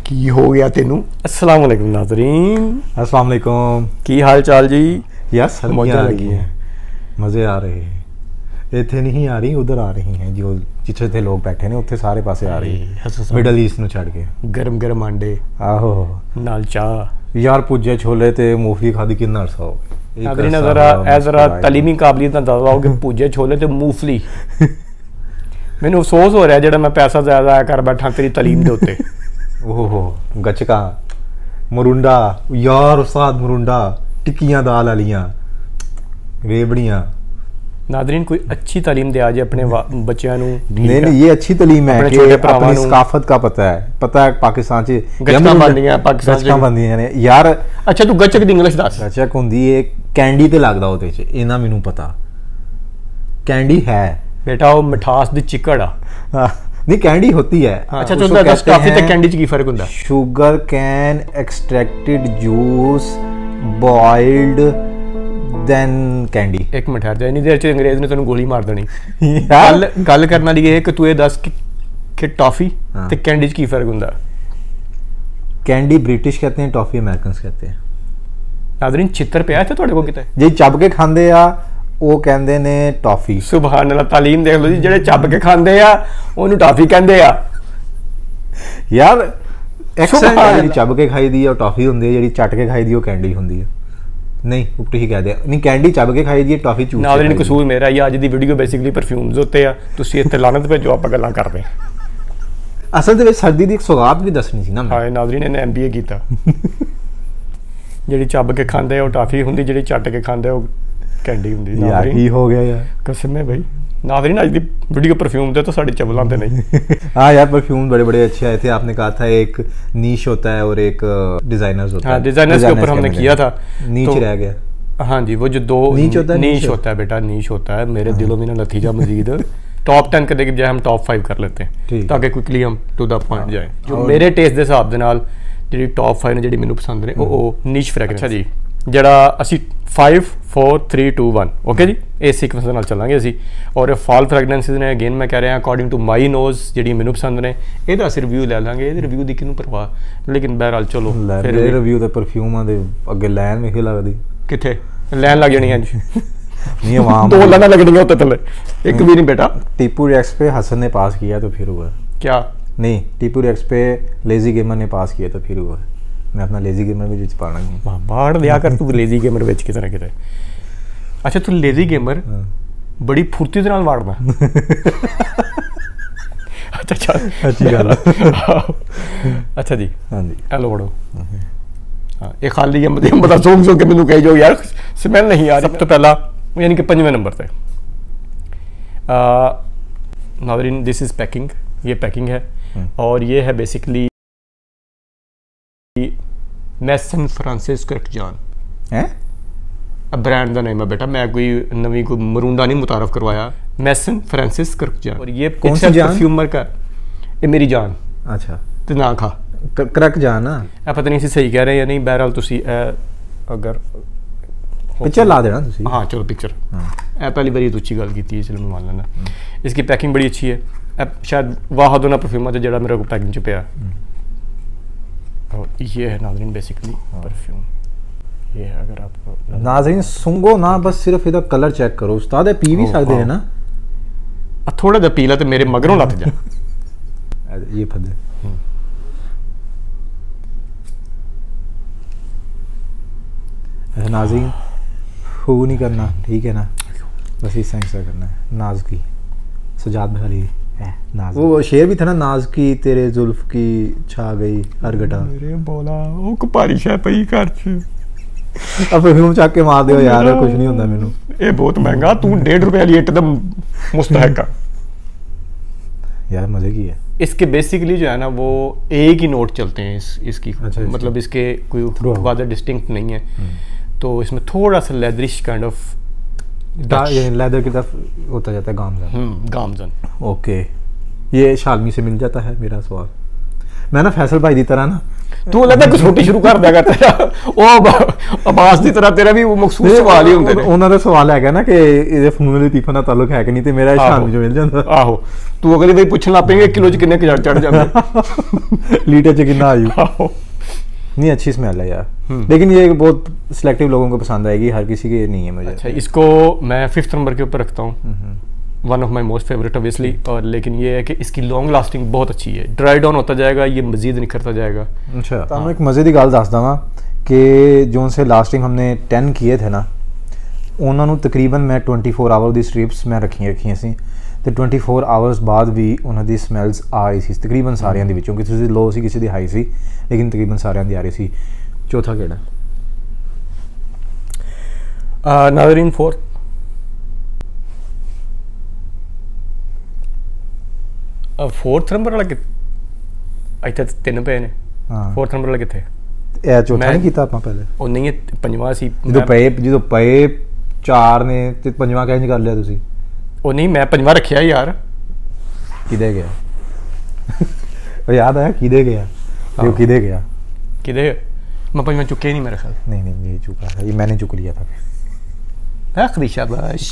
की हो गया तेनू? अस्सलाम वालेकुम नाज़रीन। अस्सलाम वालेकुम। की हाल चाल जी? यार सर्दियाँ आ रही हैं, मज़े आ रहे हैं। इतने नहीं आ रही, उधर आ रही हैं, जो जिथे थे लोग बैठे ने उत्थे सारे पासे आ रही है, मिडल ईस्ट ਨੂੰ ਛੱਡ ਕੇ। गरम गरम आंडे आहो नाल चाह यार भुजे छोले ते मूंगफली खादी कितना अरसा हो गया। नाज़रीन जरा तलीमी काबलियत ना दसवाओ कि भुजे छोले ते मूंगफली मैनू अफसोस हो रहा है जेड़ा मैं पैसा ज़्यादा कर बैठा तेरी तलीम दे उत्ते। ओहो गचका मरुंडा यार उस्ताद मरुंडा टिक्कियां दाल वालियां रेबड़ियां। नादरीन कोई अच्छी तालीम दे आज अपने बच्चों नू। नहीं ये अच्छी तालीम है कि अपनी सकाफत का पता है पाकिस्तान च गचका बनदियां पाकिस्तान गचका बनदियां ने यार। अच्छा तू गचक दी इंग्लिश दस। गचक हुंदी है कैंडी ते लगदा ओदे च, इना मैनू पता कैंडी है बेटा वो मिठास दी चिकड़ आ। नहीं कैंडी होती है। अच्छा तो दस टॉफी ते कैंडी च की फर्क हुंदा? Sugar cane extracted juice boiled then candy. एक मिनट ठहर जा, इन्नी देर च अंग्रेज ने तेन गोली मार देनी। गल करने वाली है कि तू ये दस कि टॉफी ते कैंडी च की फर्क हुंदा? कैंडी ब्रिटिश कहते हैं, टॉफी अमेरिकन कहते हैं। नाज़रीन चित्र पिया इत्थे तुहाडे कोल किते जे चब के खांदे आ ਉਹ ਕਹਿੰਦੇ ਨੇ ਟੌਫੀ। ਸੁਭਾਨ ਅੱਲਾਹ ਤਾਲੀਮ ਦੇਖ ਲਓ ਜੀ, ਜਿਹੜੇ ਚੱਬ ਕੇ ਖਾਂਦੇ ਆ ਉਹਨੂੰ ਟੌਫੀ ਕਹਿੰਦੇ ਆ। ਯਾਰ ਐਕਸੈਂਟ ਜਿਹੜੀ ਚੱਬ ਕੇ ਖਾਈ ਦੀ ਆ ਉਹ ਟੌਫੀ ਹੁੰਦੀ ਹੈ, ਜਿਹੜੀ ਚੱਟ ਕੇ ਖਾਈ ਦੀ ਉਹ ਕੈਂਡੀ ਹੁੰਦੀ ਹੈ। ਨਹੀਂ ਉਲਟੀ ਹੀ ਕਹਦੇ ਨਹੀਂ ਕੈਂਡੀ ਚੱਬ ਕੇ ਖਾਈ ਦੀ ਹੈ, ਟੌਫੀ ਚੂਸ ਕੇ। ਨਾਜ਼ਰੀਨ ਕਸੂਰ ਮੇਰਾ ਹੀ ਅੱਜ ਦੀ ਵੀਡੀਓ ਬੇਸਿਕਲੀ ਪਰਫਿਊਮਸ ਉੱਤੇ ਆ, ਤੁਸੀਂ ਇੱਥੇ ਲਾਨਤ ਭੇਜੋ ਆਪਾਂ ਗੱਲਾਂ ਕਰਦੇ ਹਾਂ। ਅਸਲ ਦੇ ਵਿੱਚ ਸਰਦੀ ਦੀ ਇੱਕ ਸੁਗਾਤ ਵੀ ਦੱਸਣੀ ਸੀ ਨਾ। ਹਾਂ ਨਾਜ਼ਰੀਨ ਇਹਨੇ MBA ਕੀਤਾ। ਜਿਹੜੀ ਚੱਬ ਕੇ ਖਾਂਦੇ ਆ ਉਹ ਟੌਫੀ ਹੁੰਦੀ, ਜਿਹੜੀ ਚੱਟ ਕੇ ਖਾਂਦੇ ਉਹ कैंडी हुंदी। यार ही हो गया यार कसम है भाई। नाज़रीन आज दी वीडियो परफ्यूम दे तो साड़ी चवलां ते नहीं। हाँ यार परफ्यूम बड़े बड़े अच्छे आए थे। आपने कहा था एक नीश होता है और एक डिजाइनर्स होता है। हाँ डिजाइनर्स के ऊपर हमने किया था, नीच रह गया। हाँ जी वो जो दो नीश होता है बेटा, नीश होता है। मेरे दिलों में ना नतीजा मजीद टॉप 10 के बजाय हम टॉप 5 कर लेते हैं ताकि क्विकली हम टू द पॉइंट जाए। जो मेरे टेस्ट के हिसाब दे नाल ਜਿਹੜੀ टॉप 5 ਨੇ ਜਿਹੜੀ ਮੈਨੂੰ ਪਸੰਦ ਨੇ ਉਹ ਨੀਸ਼ ਫ੍ਰੈਗਰੈਂਸ। ਅੱਛਾ ਜੀ ਜਿਹੜਾ ਅਸੀਂ 5 4 3 2 1 ਓਕੇ ਜੀ ਇਹ ਸੀਕੁਐਂਸ ਦੇ ਨਾਲ ਚੱਲਾਂਗੇ ਅਸੀਂ। ਔਰ ਇਹ ਫਾਲ ਫ੍ਰੈਗਰੈਂਸਿਸ ਨੇ ਅਗੇਨ ਮੈਂ ਕਹਿ ਰਿਹਾ ਅਕੋਰਡਿੰਗ ਟੂ ਮਾਈ ਨੋਜ਼ ਜਿਹੜੀ ਮੈਨੂੰ ਪਸੰਦ ਨੇ ਇਹਦਾ ਅਸੀਂ ਰਿਵਿਊ ਲੈ ਲਾਂਗੇ। ਇਹਦੇ ਰਿਵਿਊ ਦੀ ਕਿਹਨੂੰ ਪਰਵਾਹ, ਲੇਕਿਨ ਬਹਰਹਾਲ ਚਲੋ ਫਿਰ ਰਿਵਿਊ ਤੇ ਪਰਫਿਊਮਾਂ ਦੇ ਅੱਗੇ ਲਾਈਨ ਵੇਖੇ ਲੱਗਦੀ ਕਿੱਥੇ ਲਾਈਨ ਲੱਗ ਜਾਣੀ ਹੈ ਜੀ। नहीं आवाम दो लाना लगनी होता तले एक भी नहीं बेटा। टीपू रिएक्स पे हसन ने पास किया तो फिर हुआ क्या? नहीं टीपू रिएक्स पे लेजी गेमर ने पास किया तो फिर हुआ। मैं अपना लेजी गेमर भी विच पाना हूं। बाहर दिया कर तू लेजी गेमर विच किधर किधर। अच्छा तू लेजी गेमर बड़ी फुर्ती दे नाल वाड़दा। अच्छा चल अच्छी गल। अच्छा जी हां जी हेलो वड़ो। हां ये खाली ये बता सोंग के मैनू कह जो यार स्मेल नहीं आ रही। सब तो पहला यानी कि 5वें नंबर पे नाज़रीन दिस इज पैकिंग। ये पैकिंग है और ये है बेसिकली मैसन फ्रांसिस कर्कजान है ब्रांड का नेम है बेटा। मैं कोई नवी कोई मरूंडा नहीं मुतारफ करवाया। मैसन फ्रांसिस कर्कजान और ये कौन सा परफ्यूमर का? ये मेरी जान। अच्छा तो ना खा करक जान ना पता नहीं सही कह रहे हैं या नहीं। बहरहाल तुसी अगर पिक्चर ला देना तुसी। हाँ चलो पिक्चर पहली बारी तो अच्छी गल की है, चलो मैं मान लेना। इसकी पैकिंग बड़ी अच्छी है। शायद वाहद होना परफ्यूम है जो मेरे को पैकिंग च पिया। और ये है नाज़रीन बेसिकली परफ्यूम। ये है अगर आप नाज़रीन सुंगो ना बस सिर्फ इधर कलर चेक करो उस्ताद पी भी सकते हैं ना। थोड़ा जा पी ला तो मेरे मगरों लग जा। ये फदे नाज़रीन हू नहीं करना ठीक है ना, बस इस से करना है। नाज की सजाद बखाली है नाज। वो शेर भी था ना नाज की तेरे जुल्फ की छा गई हर गटा। मेरे बोला वो कुपारी शाह पई घर च। अब परफ्यूम चक के मार दियो यार कुछ नहीं होता मेनू। ये बहुत महंगा तू 1.5 रुपए वाली एकदम मुस्तहक का यार मजे की है। इसके बेसिकली जो है ना वो एक ही नोट चलते हैं इसकी। अच्छा, मतलब इसके कोई वाज़ेह डिस्टिंक्ट नहीं है। तो इसमें थोड़ा सा लेदरिश काइंड ऑफ लेदर की तरफ होता जाता है गामजन। गामजन ओके ये शालमी से मिल जाता है। मेरा सवाल मैं ना फैसल भाई की तरह ना तू लगता कुछ छोटी शुरू कर देगा तेरा ਉਹ ਆਵਾਜ਼ ਦੀ ਤਰ੍ਹਾਂ ਤੇਰਾ ਵੀ ਮਖਸੂਸ ਸਵਾਲ ਹੀ ਹੁੰਦੇ ਨੇ ਉਹਨਾਂ ਦਾ ਸਵਾਲ ਹੈਗਾ ਨਾ ਕਿ ਇਹਦੇ ਫੋਨ ਦੇ ਟੀਫਨ ਦਾ ਤਾਲੁਕ ਹੈ ਕਿ ਨਹੀਂ ਤੇ ਮੇਰਾ ਇਸ਼ਾਨ ਜੋ ਮਿਲ ਜਾਂਦਾ ਆਹੋ ਤੂੰ ਅਗਲੀ ਵਾਰ ਪੁੱਛਣ ਲੱਗ ਪਏਂਗੇ ਕਿਲੋ ਚ ਕਿੰਨੇ ਚੜ ਜਾਂਦੇ ਲੀਟਰ ਚ ਕਿੰਨਾ ਆਯੂ नहीं अच्छी स्मेल है यार लेकिन ये बहुत सिलेक्टिव लोगों को पसंद आएगी हर किसी के नहीं है मुझे अच्छा इसको मैं 5th नंबर के ऊपर रखता हूँ one of my most favourite obviously और लेकिन ये है कि इसकी लॉन्ग लास्टिंग बहुत अच्छी है ड्राई डाउन होता जाएगा ये मजीद निखरता जाएगा अच्छा ਤੁਹਾਨੂੰ ਇੱਕ ਮਜ਼ੇ ਦੀ ਗੱਲ ਦੱਸਦਾ ਵਾਂ ਕਿ ਜੋ ਸੇ ਲਾਸਟਿੰਗ हमने 10 किए थे ना ਉਹਨਾਂ ਨੂੰ ਤਕਰੀਬਨ ਮੈਂ 24 ਆਵਰ ਦੀ ਸਟ੍ਰਿਪਸ ਮੈਂ ਰੱਖੀਆਂ ਸੀ ਤੇ 24 ਆਵਰਸ ਬਾਅਦ ਵੀ ਉਹਨਾਂ ਦੀ ਸਮੈਲਸ ਆ ਰਹੀ ਸੀ ਤਕਰੀਬਨ ਸਾਰਿਆਂ ਦੇ ਵਿੱਚੋਂ ਕਿਸੇ ਦੀ ਲੋ ਸੀ ਕਿਸੇ ਦੀ ਹਾਈ ਸੀ ਲੇਕਿਨ ਤਕਰੀਬਨ ਸਾਰਿਆਂ ਦੀ ਆ ਰਹੀ ਸੀ ਚੌਥਾ ਕਿਹੜਾ ਨਾਜ਼ਰੀਨ 4 4th ਨੰਬਰ ਵਾਲਾ ਇੱਥੇ ਤਿੰਨ ਪਏ ਨੇ 4th ਨੰਬਰ ਵਾਲਾ ਕਿੱਥੇ ਇਹ ਚੌਥਾ ਨਹੀਂ ਕੀਤਾ ਆਪਾਂ ਪਹਿਲੇ ਉਹ ਨਹੀਂ ਪੰਜਵਾਂ ਸੀ ਜਦੋਂ ਪਏ 4 ਨੇ ਤੇ ਪੰਜਵਾਂ ਕਿੰਜ ਕਰ ਲਿਆ ਤੁਸੀਂ ਉਹ ਨਹੀਂ ਮੈਂ ਪੰਜਵਾਂ ਰੱਖਿਆ ਯਾਰ ਕਿਦੇ ਗਿਆ ਉਹ ਯਾਦ ਆਇਆ ਕਿਦੇ ਗਿਆ वो किधे गया किधे मैं पंजवां चुके ही नहीं मेरे ख्याल नहीं ये चुका था ये मैंने चुक लिया था आखिरी शाबाश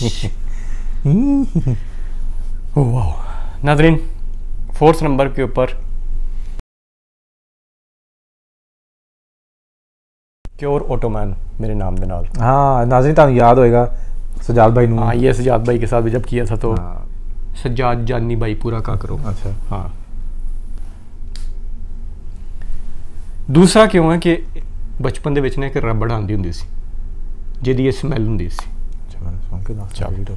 वाह नाज़रीन 4th नंबर के ऊपर क्योर ऑटोमैन मेरे नाम के नाल हाँ नाज़रीन तुहानू याद होएगा सजाद भाई हाँ ये सजाद भाई के साथ भी जब किया था तो सजाद जानी भाई पूरा का करो अच्छा हाँ दूसरा क्यों है कि बचपन ਦੇ ਵਿੱਚ ਨਾ ਇੱਕ ਰਬੜ ਆਂਦੀ ਹੁੰਦੀ ਸੀ ਜਿਹਦੀ ਇਹ ਸਮੈਲ ਹੁੰਦੀ ਸੀ ਅੱਛਾ ਮੈਂ ਸੁਣ ਕੇ ਦੱਸ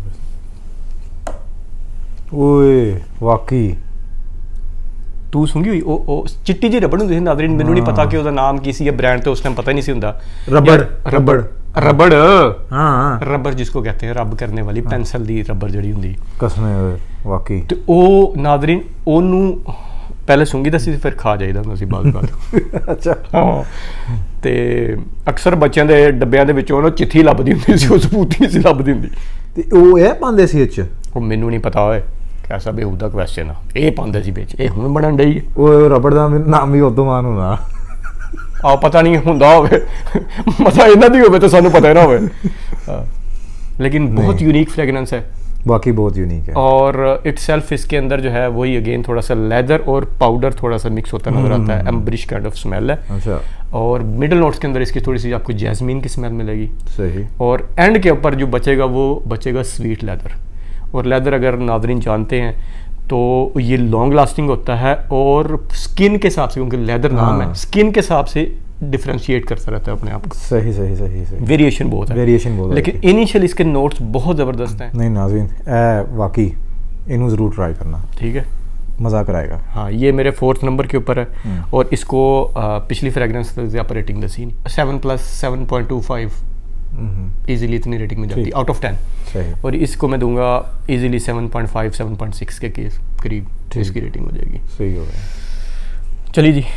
ਓਏ ਵਾਕਈ ਤੂੰ ਸੁੰਗੀ ਹੋਈ ਉਹ ਚਿੱਟੀ ਜਿਹੀ ਰਬੜ ਹੁੰਦੀ ਸੀ ਨਾਜ਼ਰੀਨ ਮੈਨੂੰ ਨਹੀਂ ਪਤਾ ਕਿ ਉਹਦਾ ਨਾਮ ਕੀ ਸੀ ਇਹ ਬ੍ਰਾਂਡ ਤੇ ਉਸ ਟਾਈਮ ਪਤਾ ਹੀ ਨਹੀਂ ਸੀ ਹੁੰਦਾ रबड़ हाँ रबर जिसको कहते हैं रब करने वाली पेंसिल दी रबर जड़ी हुंदी कसम वाकई ते ओ नाज़रीन ओनू पहले सूंगी दसी फिर खा जाईदा हुंदा सी बाद अच्छा हाँ ते अक्सर बच्चों के डब्बियां दे विचों ना चिट्ठी लभदी हुंदी सी उस पूती नहीं सी लभदी हुंदी ते ओ ए पांदे सी इच ओ मैनू नहीं पता होए कैसा बेहुदा क्वेश्चन आ ए पांदे सी विच ए हुण बनन डई ओ रबड़ दा नाम भी उदों मान होना आ पता नहीं हुंदा होवे मजा इन्हां दी होवे ते सानू पता ही ना होवे लेकिन बहुत यूनिक फ्रेगरेंस है बाकी बहुत यूनिक है और इटसेल्फ इसके अंदर जो है वही अगेन थोड़ा सा लेदर और पाउडर थोड़ा सा मिक्स होता नजर आता है एम्ब्रिश काइंड ऑफ स्मेल है अच्छा और मिडिल नोट्स के अंदर इसकी थोड़ी सी आपको जैस्मीन की स्मेल मिलेगी सही और एंड के ऊपर जो बचेगा वो बचेगा स्वीट लेदर और लेदर अगर नाज़रीन जानते हैं तो ये लॉन्ग लास्टिंग होता है और स्किन के हिसाब से क्योंकि लेदर नाम है स्किन के हिसाब से डिफरेंशिएट करता रहता है अपने आप को सही सही सही सही वेरिएशन बहुत है वेरिएशन बहुत लेकिन इनिशियल इसके नोट्स बहुत ज़बरदस्त हैं नहीं नाज़रीन वाकई इन्हों ज़रूर ट्राई करना ठीक है मज़ा कराएगा हाँ ये मेरे 4th नंबर के ऊपर है और इसको पिछली फ्रेगरेंस से आप रेटिंग दसी 7+7.25 इजीली इतनी रेटिंग में जाती आउट ऑफ 10 और इसको मैं दूंगा इजीली 7.5 7.6 के केस करीब इसकी रेटिंग हो जाएगी सही हो गया चलिए जी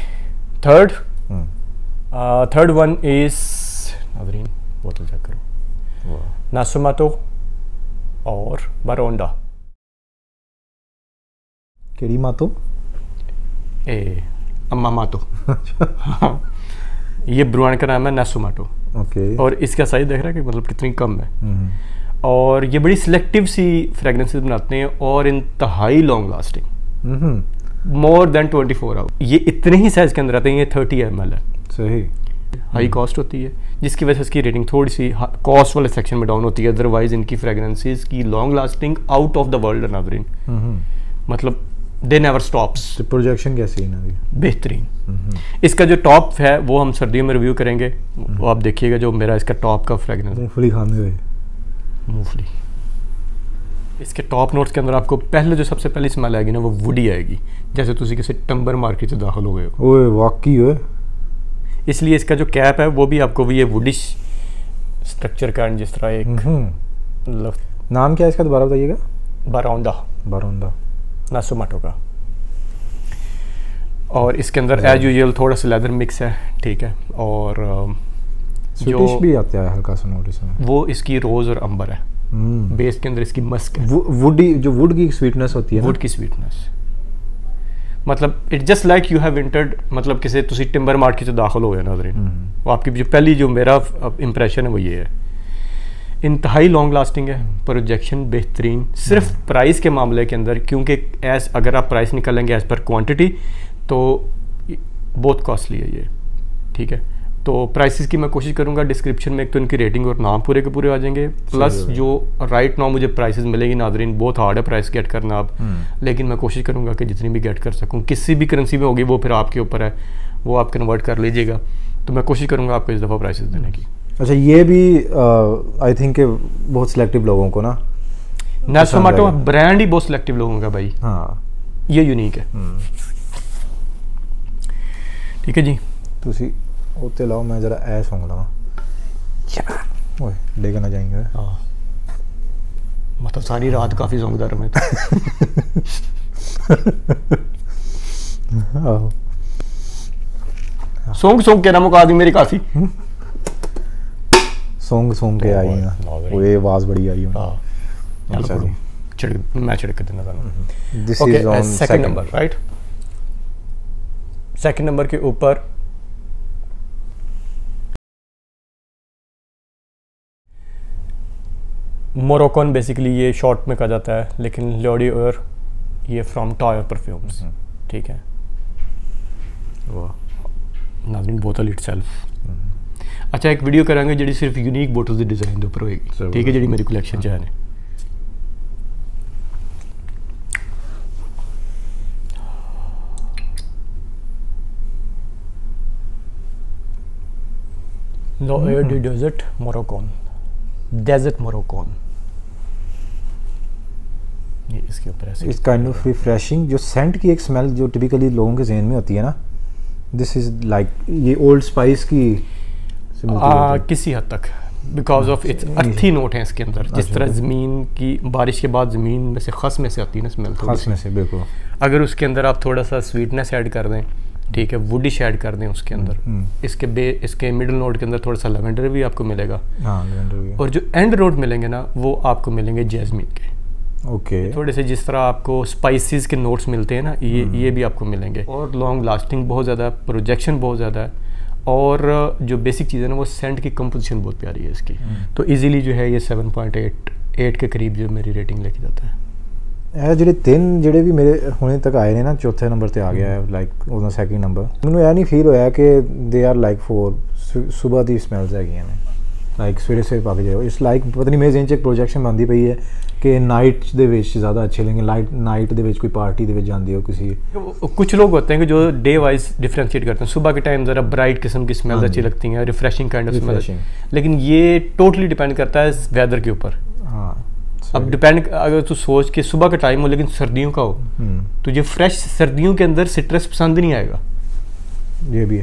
थर्ड वन इज नाज़रीन बोतल चेक करो नासुमातो और बारोंडा केड़ी मातो अम्मा मातो ये ब्रुआन का नाम है नासुमाटो ओके और इसका साइज देख रहा है कि मतलब कितनी कम है और ये बड़ी सिलेक्टिव सी फ्रेगरेंसेस बनाते हैं और इंतहाई long lasting more than 24 hour ये इतने ही साइज के अंदर आते हैं ये 30 ml है सही हाई कॉस्ट होती है जिसकी वजह से इसकी रेटिंग थोड़ी सी कॉस्ट वाले सेक्शन में डाउन होती है अदरवाइज इनकी फ्रेगरेंसेस की long lasting out of the world है नाज़रीन मतलब दे नेवर स्टॉप्स प्रोजेक्शन कैसी है बेहतरीन इसका जो टॉप है वो हम सर्दियों में रिव्यू करेंगे वो आप देखिएगा जो मेरा इसका टॉप का फ्रेगरेंस मूंगफली खाने हुए मूंगफली इसके टॉप नोट्स के अंदर आपको पहले जो सबसे पहली स्मेल आएगी ना वो वुडी आएगी जैसे तुसी किसी टम्बर मार्केट से दाखिल हो गए हो ओए वाकई है इसलिए इसका जो कैप है वो भी आपको ये वुडिश स्ट्रक्चर का जिस तरह एक नाम क्या है इसका दोबारा बताइएगा बारोंडा नासुमाटो का और इसके अंदर एज यूजुअल थोड़ा सा लेदर मिक्स है ठीक है और स्वीटिश भी आता है हल्का सा नोट इसमें वो इसकी रोज़ और अंबर है बेस के अंदर इसकी मस्क है वुडी जो वुड की स्वीटनेस होती है वुड की स्वीटनेस मतलब it just like you have entered, मतलब किसी तुसी टिम्बर मार्केट से दाखिल हो गए नाज़रीन। वो आपकी जो पहली जो मेरा इंप्रेशन है वो ये है, इंतहाई लॉन्ग लास्टिंग है, प्रोजेक्शन बेहतरीन, सिर्फ प्राइस के मामले के अंदर, क्योंकि एज अगर आप प्राइस निकालेंगे एज पर क्वांटिटी तो बहुत कॉस्टली है ये, ठीक है। तो प्राइसेस की मैं कोशिश करूंगा डिस्क्रिप्शन में एक तो इनकी रेटिंग और नाम पूरे के पूरे आ जाएंगे, प्लस जो राइट नाउ मुझे प्राइसेस मिलेगी नाजरीन, बहुत हार्ड है प्राइस गेट करना आप, लेकिन मैं कोशिश करूंगा कि जितनी भी गेट कर सकूं, किसी भी करेंसी में होगी वो फिर आपके ऊपर है, वो आप कन्वर्ट कर लीजिएगा, तो मैं कोशिश करूंगा आपको इस दफ़ा प्राइसेस देने की। अच्छा, ये भी आई थिंक बहुत सिलेक्टिव लोगों को ना, नेल्सन मार्टो ब्रांड ही बहुत सिलेक्टिव लोगों का भाई, हाँ ये यूनिक है। ठीक है जी, तुसी उत्ते लाओ, मैं जरा ऐ सूंघ लवां, ओए लेके ना जाएंगे। हाँ मतलब सारी रात काफ़ी सूंघदा रहा मैं आहो सूंघ सूंघ के ना मुका दी मेरी काफ़ी, सूंघ के आई ना, वो ये आवाज़ बड़ी आई है। अच्छा जी, मैं छिड़क देना था। This is on second number, right. Second number के ऊपर मोरोकन, बेसिकली ये शॉर्ट में कहा जाता है, लेकिन लॉडी और ये फ्रॉम टॉय परफ्यूम्स, ठीक है। वाह नाज़रीन, बोतल इटसेल्फ। अच्छा, एक वीडियो करांगे जी सिर्फ यूनिक बोटल के डिजाइन के ऊपर होएगी, ठीक है, जी मेरी कलेक्शन च है। L'Oeil du Desert Moroccan, Desert Moroccan, ये इसके ऊपर ऐसे इस काइंड ऑफ रिफ्रेशिंग, जो सेंट की एक स्मेल जो टिपिकली लोगों के जहन में होती है ना, दिस इज लाइक ये ओल्ड स्पाइस की किसी हद तक, because of its earthy note है इसके अंदर, जिस तरह ज़मीन की बारिश के बाद ज़मीन में से खस में से आती है ना स्मेल, खस में से, बिल्कुल। अगर उसके अंदर आप थोड़ा सा स्वीटनेस ऐड कर दें, ठीक है, वुडिश ऐड कर दें उसके अंदर, इसके मिडिल नोट के अंदर थोड़ा सा लेवेंडर भी आपको मिलेगा, हाँ लेवेंडर भी, और जो एंड नोट मिलेंगे ना वो आपको मिलेंगे जैस्मिन के, ओके, थोड़े से जिस तरह आपको स्पाइसेस के नोट्स मिलते हैं ना, ये भी आपको मिलेंगे, और लॉन्ग लास्टिंग बहुत ज़्यादा, प्रोजेक्शन बहुत ज़्यादा है, और जो बेसिक चीज़ है ना वो सेंट की कंपोजिशन बहुत प्यारी है इसकी, तो इजीली जो है ये 7.8 के करीब जो मेरी रेटिंग लेके जाता है। ਇਹ ਜਿਹੜੇ ਤਿੰਨ ਜਿਹੜੇ ਵੀ ਮੇਰੇ ਹੁਣੇ ਤੱਕ ਆਏ ਨੇ ਨਾ, ਚੌਥੇ ਨੰਬਰ ਤੇ ਆ ਗਿਆ ਹੈ, ਲਾਈਕ ਉਹਦਾ ਸੈਕਿੰਡ ਨੰਬਰ, ਮੈਨੂੰ ਇਹ ਨਹੀਂ ਫੀਲ ਹੋਇਆ ਕਿ ਦੇ ਆਰ ਲਾਈਕ ਫੋਰ ਸਵੇਰ ਦੀ ਸਮੈਲਸ ਹੈਗੀਆਂ ਨੇ, ਲਾਈਕ ਸਵੇਰੇ ਸਵੇਰੇ ਪਾ ਕੇ ਜਾਓ, ਇਸ ਲਾਈਕ ਪਤਾ ਨਹੀਂ ਮੇਰੇ ਜ਼ਿਹਨ 'ਚ ਇੱਕ ਪ੍ਰੋਜੈਕਸ਼ਨ ਬਣਦੀ ਪਈ ਹੈ कि नाइट ਦੇ ਵਿੱਚ ज़्यादा अच्छे लेंगे, नाइट ਦੇ ਵਿੱਚ कोई पार्टी ਦੇ ਵਿੱਚ ਜਾਂਦੇ हो किसी, कुछ लोग होते हैं कि जो डे वाइज डिफ्रेंशिएट करते हैं, सुबह के टाइम ज़रा ब्राइट किस्म की स्मेल अच्छी लगती हैं, रिफ्रेशिंग काइंड ऑफ स्मेल, लेकिन ये टोटली डिपेंड करता है वेदर के ऊपर। हाँ, अब डिपेंड, अगर तू सोच के सुबह का टाइम हो लेकिन सर्दियों का हो, तुझे फ्रेश सर्दियों के अंदर सिट्रस पसंद नहीं आएगा, ये भी है।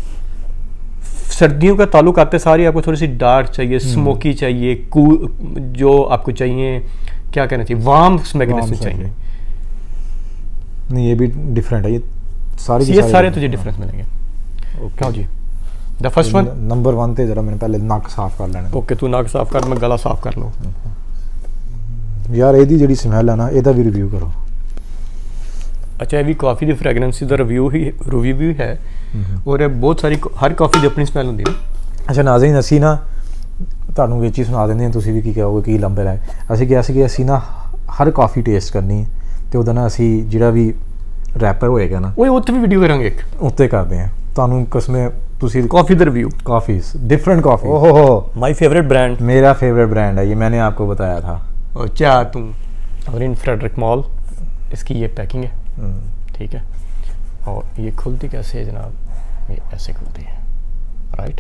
सर्दियों का ताल्लुक आते सारी आपको थोड़ी सी डार्क चाहिए, स्मोकी चाहिए, कूल, जो आपको चाहिए क्या कहना चाहिए, वार्म स्मैगनेस चाहिए। नहीं ये भी डिफरेंट है, ये सारे तुझे डिफरेंस मिलेंगे। क्या जी द फर्स्ट वन, नंबर 1 ते जरा मैंने पहले नक साफ कर लेना। ओके, तू नक साफ कर, मैं गला साफ कर लूँ। यार ਇਹਦੀ ਜਿਹੜੀ ਸਮੈਲ ਹੈ ਨਾ, ਇਹਦਾ ਵੀ ਰਿਵਿਊ ਕਰੋ। अच्छा, ये भी कॉफ़ी की फ्रेगरेंस का रिव्यू भी है, और बहुत सारी हर कॉफ़ी की अपनी स्मैल होती है। अच्छा नाज़रीन, ਅਸੀਂ ਨਾ ਤੁਹਾਨੂੰ ਵਿੱਚ ਹੀ ਸੁਣਾ ਦਿੰਦੇ ਹਾਂ, ਤੁਸੀਂ ਵੀ ਕੀ ਕਹੋਗੇ ਕੀ ਲੰਬੇ ਲਾਏ। ਅਸੀਂ ਕਿਹਾ ਸੀ ਕਿ ਅਸੀਂ ਨਾ ਹਰ ਕਾਫੀ ਟੇਸਟ ਕਰਨੀ ਹੈ, ਤੇ ਉਹਦਾ ਨਾ ਅਸੀਂ ਜਿਹੜਾ ਵੀ ਰੈਪਰ ਹੋਏਗਾ ਨਾ, ਉਹ ਉੱਥੇ ਵੀ ਵੀਡੀਓ ਕਰਾਂਗੇ, ਉੱਤੇ ਕਰਦੇ ਹਾਂ ਤੁਹਾਨੂੰ ਕਸਮੇ। ਤੁਸੀਂ कॉफ़ी का रिव्यू, कॉफ़ीज़ डिफरेंट कॉफ़ी, ओहो माय फेवरेट ब्रांड, मेरा फेवरेट ब्रांड है ये, मैंने आपको बताया था। अच्छा तुम, और इन फ्रेडरिक मॉल इसकी ये पैकिंग है, ठीक है, और ये खुलती कैसे है जनाब, ये ऐसे खुलती है, राइट,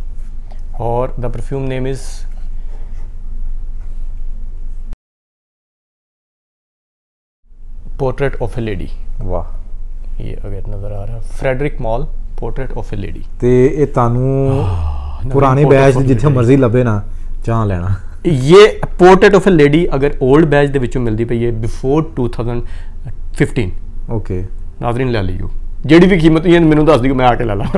और the perfume name is Portrait of a Lady. वाह, ये अगर नज़र आ रहा है, Frederic Malle Portrait of a Lady, ਤੇ ਇਹ ਤੁਹਾਨੂੰ ਪੁਰਾਣੇ ਬੈਚ ਜਿੱਥੇ ਮਰਜ਼ੀ ਲੱਭੇ ਨਾ, ਚਾਹ ਲੈਣਾ। ये पोर्ट्रेट ऑफ ए लेडी अगर ओल्ड बैच ਦੇ ਵਿੱਚੋਂ ਮਿਲਦੀ ਪਈ ਹੈ बिफोर 2015, ओके नाज़रीन ले लियो, ਜਿਹੜੀ ਵੀ ਕੀਮਤ ਹੈ ਮੈਨੂੰ ਦੱਸ ਦਿਓ, ਮੈਂ ਆ ਕੇ ਲੈ ਲਾਂ।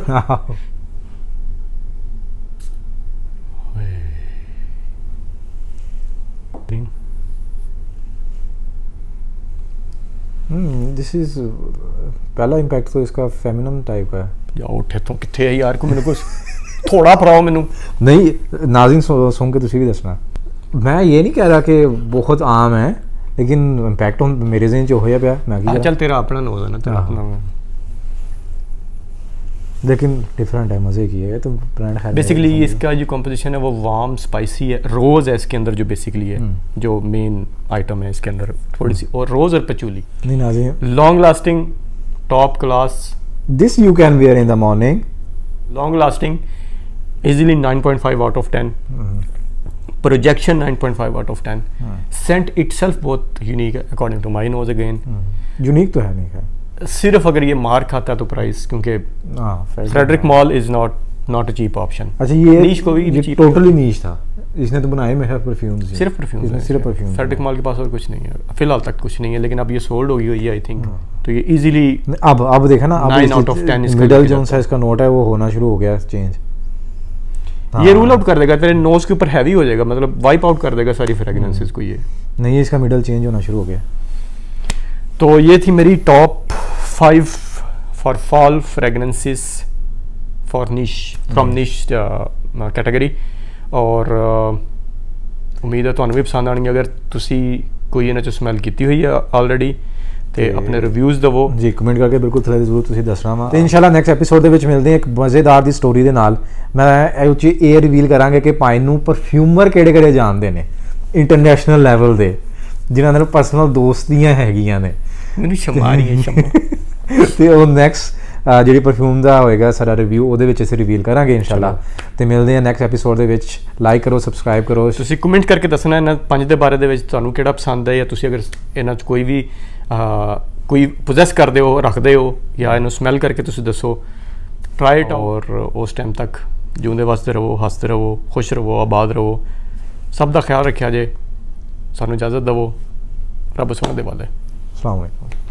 दिस इज पहला इंपैक्ट तो इसका फेमिनिन टाइप का है। या उठे तो कितने है यार, को मैंने कुछ थोड़ा फराओ मैनू नहीं नाज़रीन सुन के तुसी भी दसना। मैं ये नहीं कह रहा कि बहुत आम है, लेकिन इंपैक्ट मेरे ज़हन च होया पिया। मैं चल तेरा अपना नोज है ना, तेरा अपना, लेकिन डिफरेंट है, मज़े की है। तो ब्रांड है बेसिकली इसका जो कंपोजिशन है वो वार्म स्पाइसी है। रोज़ है इसके अंदर जो बेसिकली है, जो मेन आइटम है इसके अंदर थोड़ी सी, और रोज़ और पचूली। नहीं नाज़रीन, long lasting, top class, this you can wear in the morning, long lasting, easily 9.5 out of 10, projection 9.5 out of 10, scent itself बहुत यूनिक है according to my nose. Again unique तो है नहीं है, सिर्फ अगर ये मार खाता है तो प्राइस, क्योंकि Frederic Malle is not a cheap option. अच्छा ये नीश को भी टोटली नीश था, इसने तो बनाए में है परफ्यूम, सिर्फ परफ्यूम, सिर्फ परफ्यूम। फ्रेडरिक मॉल के पास और कुछ नहीं है फिलहाल तक, कुछ नहीं है, लेकिन अब ये सोल्ड हुई है आई थिंक। तो ये इजीली अब देखा ना, 9 out of 10 middle zone size का नोट है वो होना शुरू हो गया चेंज। ये रूल आउट कर देगा, तेरे नोज के ऊपर हैवी हो जाएगा, मतलब वाइप आउट कर देगा सारी फ्रेगरेंसेस को। ये नहीं, इसका मिडल चेंज होना शुरू हो गया। तो ये थी मेरी top 5 for fall fragrances for niche from niche category. और उम्मीद है ਤੁਹਾਨੂੰ ਵੀ ਪਸੰਦ ਆਣਗੇ। ਅਗਰ ਤੁਸੀਂ ਕੋਈ ਇਹਨਾਂ 'ਚ ਸਮੈਲ ਕੀਤੀ ਹੋਈ ਹੈ ਆਲਰੇਡੀ ਤੇ ਆਪਣੇ ਰਿਵਿਊਜ਼ ਦਿਵੋ ਜੀ, ਕਮੈਂਟ ਕਰਕੇ ਬਿਲਕੁਲ ਥੱਲੇ ਜ਼ਰੂਰ ਤੁਸੀਂ ਦੱਸਣਾ ਵਾ। ਤੇ ਇਨਸ਼ਾਅੱਲਾ ਨੈਕਸਟ ਐਪੀਸੋਡ ਦੇ ਵਿੱਚ ਮਿਲਦੇ ਹਾਂ ਇੱਕ ਮਜ਼ੇਦਾਰ ਦੀ ਸਟੋਰੀ ਦੇ ਨਾਲ। ਮੈਂ ਇਹ ਰਿਵੀਲ ਕਰਾਂਗੇ ਕਿ ਪਾਇਨ ਨੂੰ ਪਰਫਿਊਮਰ ਕਿਹੜੇ ਜਾਣਦੇ ਨੇ ਇੰਟਰਨੈਸ਼ਨਲ ਲੈਵਲ ਦੇ, ਜਿਨ੍ਹਾਂ ਨਾਲ ਪਰਸਨਲ ਦੋਸਤੀਆਂ ਹੈਗੀਆਂ ਨੇ। ਮੈਨੂੰ ਸ਼ਮਾ ਰਹੀ ਹੈ ਸ਼ਮਾ। ਤੇ ਉਹ ਨੈਕਸਟ ਜਿਹੜੀ ਪਰਫਿਊਮ ਦਾ ਹੋਏਗਾ ਸਾਡਾ ਰਿਵਿਊ, ਉਹਦੇ ਵਿੱਚ ਅਸੀਂ ਰਿਵੀਲ ਕਰਾਂਗੇ ਇਨਸ਼ਾਅੱਲਾ। ਤੇ ਮਿਲਦੇ ਹਾਂ ਨੈਕਸਟ ਐਪੀਸੋਡ ਦੇ ਵਿੱਚ। ਲਾਈਕ ਕਰੋ, ਸਬਸਕ੍ਰਾਈਬ ਕਰੋ। ਤੁਸੀਂ ਕਮੈਂਟ ਕਰਕੇ ਦੱਸਣਾ ਇਹਨਾਂ 5 ਦੇ ਬਾਰੇ ਦੇ ਵਿੱਚ ਤੁਹਾਨੂੰ ਕਿਹੜਾ ਪਸੰਦ ਹੈ, ਜਾਂ ਤੁਸੀਂ ਅਗਰ ਇਹਨਾਂ 'ਚ ਕੋਈ ਵੀ ਕੋਈ ਪੋਜੈਸ ਕਰਦੇ ਹੋ, ਰੱਖਦੇ ਹੋ, ਜਾਂ ਇਹਨੂੰ ਸਮੈਲ ਕਰਕੇ ਤੁਸੀਂ ਦੱਸੋ। ਟਰਾਈ ਇਟ, ਔਰ ਉਸ ਟਾਈਮ ਤੱਕ ਜਿਉਂਦੇ ਵਸਦੇ ਰਹੋ, ਹੱਸਦੇ ਰਹੋ, ਖੁਸ਼ ਰਹੋ, ਆਬਾਦ ਰਹੋ। ਸਭ ਦਾ ਖਿਆਲ ਰੱਖਿਆ ਜੇ। ਸਾਨੂੰ ਇਜਾਜ਼ਤ ਦਿਵੋ। ਰੱਬ ਸੋਹਣਾ ਦੇ ਵਾਲੇ। अस्सलाम वालेकुम।